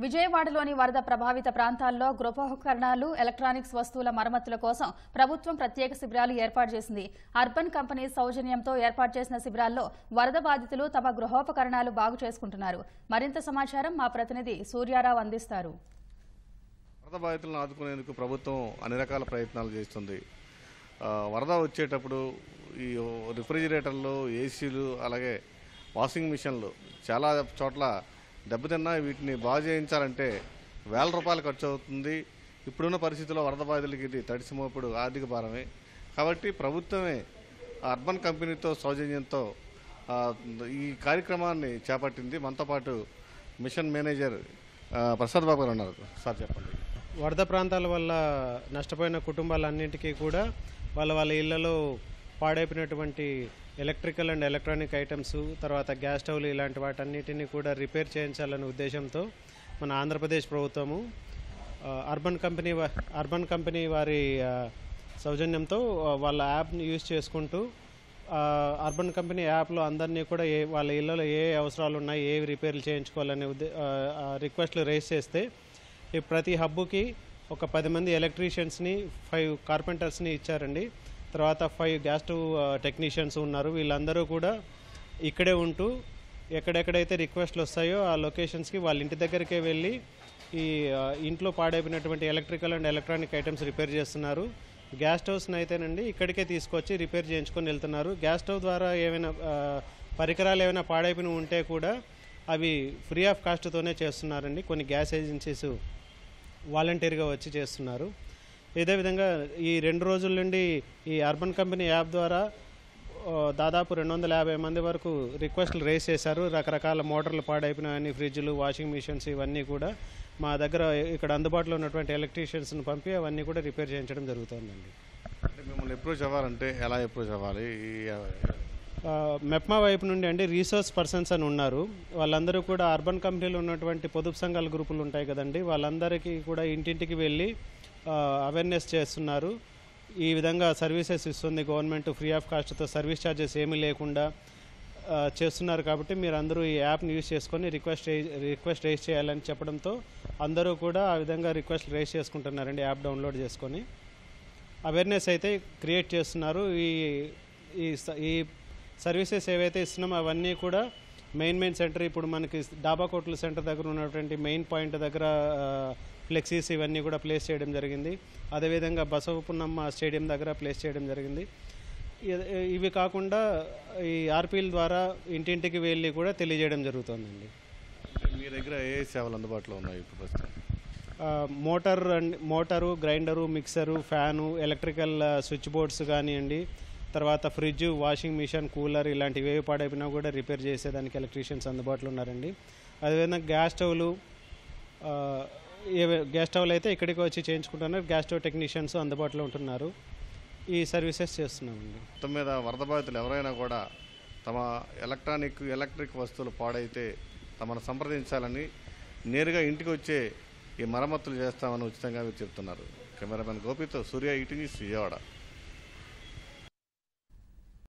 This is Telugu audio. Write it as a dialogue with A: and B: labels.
A: విజయవాడలోని వరద ప్రభావిత ప్రాంతాల్లో గృహోపకరణాలు, ఎలక్ట్రానిక్స్ వస్తువుల మరమ్మతుల కోసం ప్రభుత్వం ప్రత్యేక శిబిరాలు ఏర్పాటు చేసింది. అర్బన్ కంపెనీ సౌజన్యంతో ఏర్పాటు చేసిన శిబిరాల్లో వరద బాధితులు తమ గృహోపకరణాలు బాగు చేసుకుంటున్నారు. మరింత సమాచారం మా ప్రతినిధి సూర్యారావు అందిస్తారు.
B: వరద బాధితులను ఆదుకునేందుకు ప్రభుత్వం అన్ని రకాల ప్రయత్నాలు చేస్తుంది. వరద వచ్చేటప్పుడు ఈ రిఫ్రిజిరేటర్లు, ఏసీలు, అలాగే వాషింగ్ మిషన్లు చాలా చోట్ల దెబ్బతిన్నా వీటిని బాగు చేయించాలంటే వేల రూపాయలు ఖర్చు అవుతుంది. ఇప్పుడున్న పరిస్థితుల్లో వరద బాధితులకి ఇది తడిసిమోపుడు ఆర్థిక భారమే. కాబట్టి ప్రభుత్వమే అర్బన్ కంపెనీతో సౌజన్యంతో ఈ కార్యక్రమాన్ని చేపట్టింది. మనతో పాటు మిషన్ మేనేజర్ ప్రసాద్ బాబు గారు ఉన్నారు. సార్ చెప్పండి.
C: వరద ప్రాంతాల వల్ల నష్టపోయిన కుటుంబాలన్నింటికీ కూడా వాళ్ళ ఇళ్లలో పాడైపోయినటువంటి ఎలక్ట్రికల్ అండ్ ఎలక్ట్రానిక్ ఐటమ్స్, తర్వాత గ్యాస్ స్టవ్లు ఇలాంటి వాటన్నిటిని కూడా రిపేర్ చేయించాలనే ఉద్దేశంతో మన ఆంధ్రప్రదేశ్ ప్రభుత్వము అర్బన్ కంపెనీ వారి సౌజన్యంతో వాళ్ళ యాప్ని యూజ్ చేసుకుంటూ అర్బన్ కంపెనీ యాప్లో అందరినీ కూడా వాళ్ళ ఇళ్లలో ఏ అవసరాలు ఉన్నాయి, ఏ రిపేర్లు చేయించుకోవాలనే రిక్వెస్ట్లు రేస్ చేస్తే ప్రతి హబ్బుకి ఒక 10 మంది ఎలక్ట్రీషియన్స్ని, 5 కార్పెంటర్స్ని ఇచ్చారండి. తర్వాత 5 గ్యాస్ స్టవ్ టెక్నీషియన్స్ ఉన్నారు. వీళ్ళందరూ కూడా ఇక్కడే ఉంటూ ఎక్కడెక్కడైతే రిక్వెస్ట్లు వస్తాయో ఆ లొకేషన్స్కి వాళ్ళ ఇంటి దగ్గరికే వెళ్ళి ఈ ఇంట్లో పాడైపోయినటువంటి electrical and electronic items repair చేస్తున్నారు. గ్యాస్ స్టవ్స్ని అయితేనండి ఇక్కడికే తీసుకొచ్చి రిపేర్ చేయించుకొని వెళ్తున్నారు. గ్యాస్ స్టవ్ ద్వారా ఏమైనా పరికరాలు ఏమైనా పాడైపోయిన ఉంటే కూడా అవి ఫ్రీ ఆఫ్ కాస్ట్తోనే చేస్తున్నారండి. కొన్ని గ్యాస్ ఏజెన్సీస్ వాలంటీర్గా వచ్చి చేస్తున్నారు. ఇదే విధంగా ఈ 2 రోజుల నుండి ఈ అర్బన్ కంపెనీ యాప్ ద్వారా దాదాపు 250 మంది వరకు రిక్వెస్ట్లు రేస్ చేశారు. రకరకాల మోటార్లు పాడైపోయిన ఫ్రిడ్జ్లు, వాషింగ్ మిషన్స్ ఇవన్నీ కూడా మా దగ్గర ఇక్కడ అందుబాటులో ఉన్నటువంటి ఎలక్ట్రీషియన్స్ని పంపి అవన్నీ కూడా రిపేర్ చేయించడం జరుగుతుందండి.
B: అంటే మిమ్మల్ని అప్రోచ్ అవ్వాలంటే ఎలా అప్రోచ్ అవ్వాలి?
C: మెప్మా వైపు నుండి అండి రీసోర్స్ పర్సన్స్ అని ఉన్నారు. వాళ్ళందరూ కూడా అర్బన్ కంపెనీలో ఉన్నటువంటి పొదుపు సంఘాల గ్రూపులు ఉంటాయి కదండి, వాళ్ళందరికీ కూడా ఇంటింటికి వెళ్ళి అవేర్నెస్ చేస్తున్నారు. ఈ విధంగా సర్వీసెస్ ఇస్తుంది గవర్నమెంట్ ఫ్రీ ఆఫ్ కాస్ట్తో, సర్వీస్ ఛార్జెస్ ఏమీ లేకుండా చేస్తున్నారు. కాబట్టి మీరు అందరూ ఈ యాప్ని యూజ్ చేసుకొని రిక్వెస్ట్ రేస్ చేయాలని చెప్పడంతో అందరూ కూడా ఆ విధంగా రిక్వెస్ట్ రేస్ చేసుకుంటున్నారండి. యాప్ డౌన్లోడ్ చేసుకొని అవేర్నెస్ అయితే క్రియేట్ చేస్తున్నారు. ఈ సర్వీసెస్ ఏవైతే ఇస్తున్నామో అవన్నీ కూడా మెయిన్ సెంటర్, ఇప్పుడు మనకి డాబా కోట్ల సెంటర్ దగ్గర ఉన్నటువంటి మెయిన్ పాయింట్ దగ్గర ఫ్లెక్సీస్ ఇవన్నీ కూడా ప్లేస్ చేయడం జరిగింది. అదేవిధంగా బసవపున్నమ్మ స్టేడియం దగ్గర ప్లేస్ చేయడం జరిగింది. ఇవి కాకుండా ఈ ఆర్పీల ద్వారా ఇంటింటికి వెళ్ళి కూడా తెలియజేయడం జరుగుతుందండి.
B: మీ దగ్గర ఏ సేవలు అందుబాటులో ఉన్నాయి ఇప్పుడు ప్రస్తుతం?
C: Motor, grinder, mixer, fan, electrical switch boards కానివ్వండి, తర్వాత ఫ్రిడ్జ్, వాషింగ్ మిషన్, కూలర్ ఇలాంటివి ఏవి పాడైపోయినా కూడా రిపేర్ చేసేదానికి ఎలక్ట్రీషియన్స్ అందుబాటులో ఉన్నారండి. అదేవిధంగా గ్యాస్ స్టవ్లు అయితే ఇక్కడికి వచ్చి చేయించుకుంటున్నారు. గ్యాస్ స్టవ్ టెక్నీషియన్స్ అందుబాటులో ఉంటున్నారు. ఈ సర్వీసెస్ చేస్తున్నామండి.
B: మొత్తం మీద వరద బాధితులు ఎవరైనా కూడా తమ ఎలక్ట్రిక్ వస్తువులు పాడైతే తమను సంప్రదించాలని, నేరుగా ఇంటికి వచ్చే ఈ మరమ్మతులు చేస్తామని ఉచితంగా చెప్తున్నారు. కెమెరామెన్ గోపితో సూర్య, ఈటీవీ, విజయవాడ.